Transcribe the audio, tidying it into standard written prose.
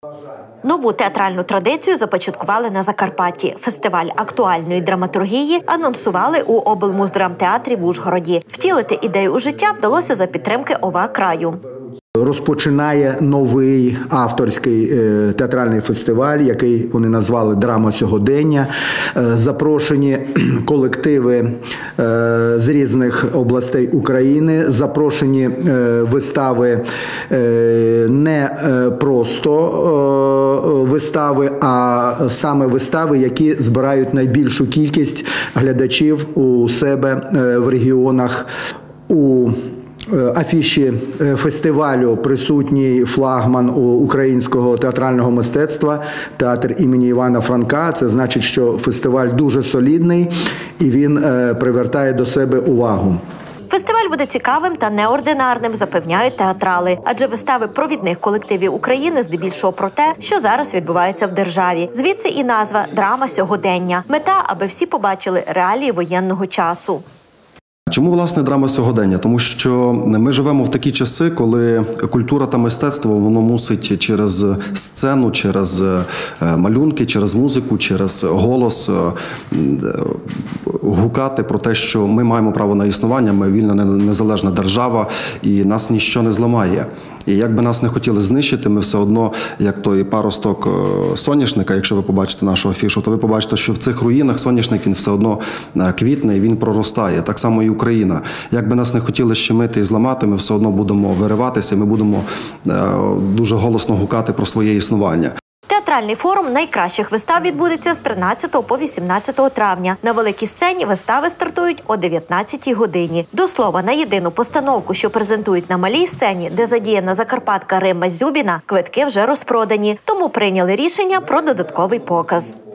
Нову театральну традицію започаткували на Закарпатті. Фестиваль актуальної драматургії анонсували у облмуздрамтеатрі в Ужгороді. Втілити ідею у життя вдалося за підтримки ОВА краю. Розпочинає новий авторський театральний фестиваль, який вони назвали «Драма сьогодення». Запрошені колективи з різних областей України, запрошені вистави не просто вистави, а саме вистави, які збирають найбільшу кількість глядачів у себе в регіонах. У афіші фестивалю присутній флагман українського театрального мистецтва – театр імені Івана Франка. Це значить, що фестиваль дуже солідний і він привертає до себе увагу. Фестиваль буде цікавим та неординарним, запевняють театрали. Адже вистави провідних колективів України здебільшого про те, що зараз відбувається в державі. Звідси і назва «Драма сьогодення». Мета, аби всі побачили реалії воєнного часу. Чому, власне, драма сьогодення? Тому що ми живемо в такі часи, коли культура та мистецтво, воно мусить через сцену, через малюнки, через музику, через голос гукати про те, що ми маємо право на існування, ми вільна, незалежна держава, і нас ніщо не зламає. І як би нас не хотіли знищити, ми все одно, як той паросток соняшника, якщо ви побачите нашу афішу, то ви побачите, що в цих руїнах соняшник, він все одно квітне і він проростає. Так само і Україна. Як би нас не хотіли щемити і зламати, ми все одно будемо вириватися, ми будемо дуже голосно гукати про своє існування. Театральний форум найкращих вистав відбудеться з 13 по 18 травня. На великій сцені вистави стартують о 19 годині. До слова, на єдину постановку, що презентують на малій сцені, де задіяна закарпатка Римма Зюбіна, квитки вже розпродані. Тому прийняли рішення про додатковий показ.